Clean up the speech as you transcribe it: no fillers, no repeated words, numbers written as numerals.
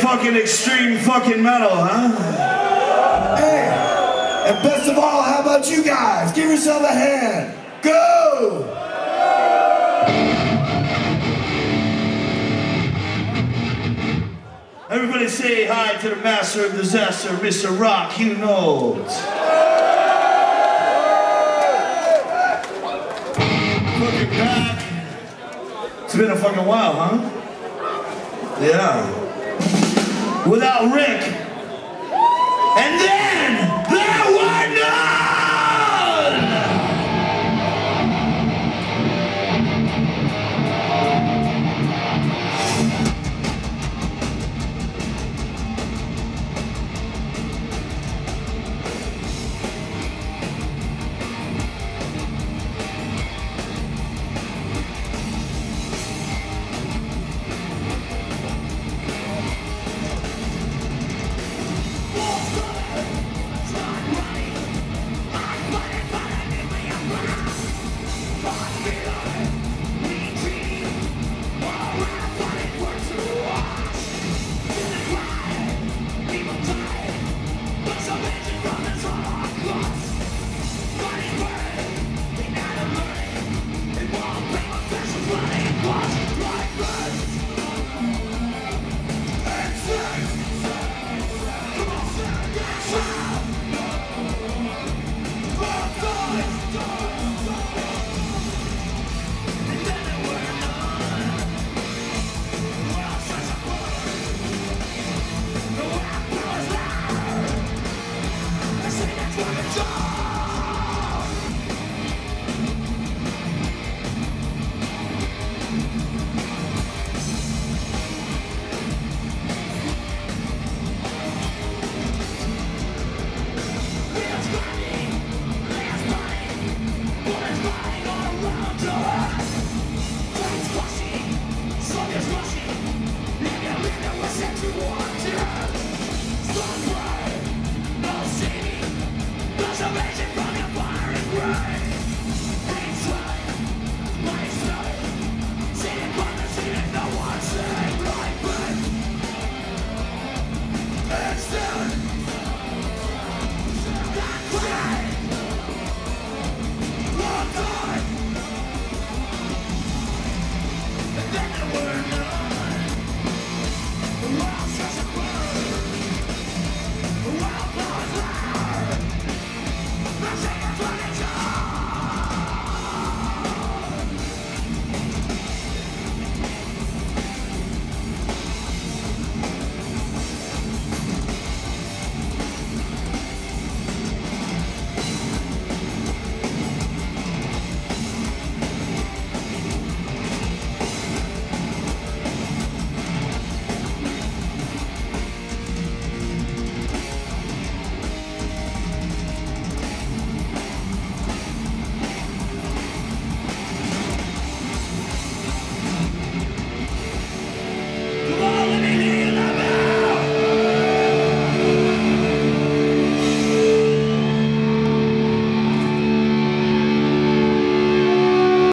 fucking extreme fucking metal, huh? Hey, and best of all, how about you guys? Give yourself a hand. Go! Everybody say hi to the master of disaster, Mr. Rock Hugh Knowles. Fucking back. It's been a fucking while, huh? Yeah. Without Rick. And then there were none! Such a